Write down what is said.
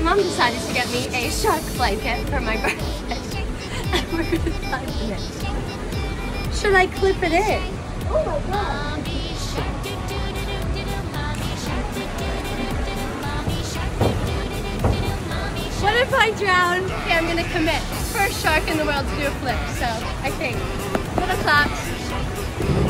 mom decided to get me a shark blanket for my birthday. And we're in it. Should I clip it in? Oh my god. What if I drown? Okay, I'm gonna commit. First shark in the world to do a flip, so I think. Little claps.